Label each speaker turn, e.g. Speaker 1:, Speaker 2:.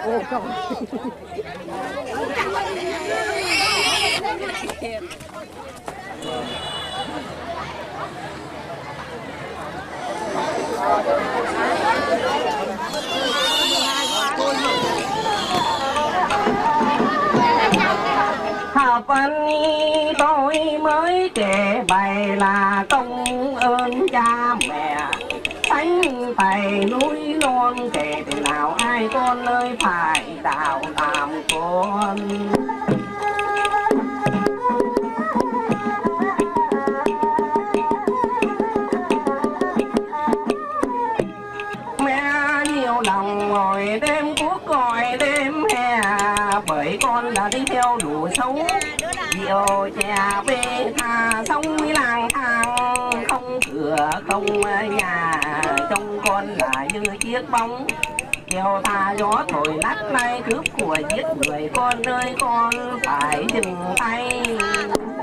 Speaker 1: Ồ, không.
Speaker 2: Học anh tôi mới kể bài là công ơn cha mẹ thánh thầy núi non, kể từ nào ai con ơi phải đạo làm con. Mẹ nhiều lòng ngồi đêm cuốc gọi đêm hè, bởi con là đi theo đủ xấu rượu chè bê tha sống lang thang không cửa không nhà, trong con là như chiếc bóng theo tha gió thổi lắc lay cướp của giết người. Con ơi con phải dừng tay.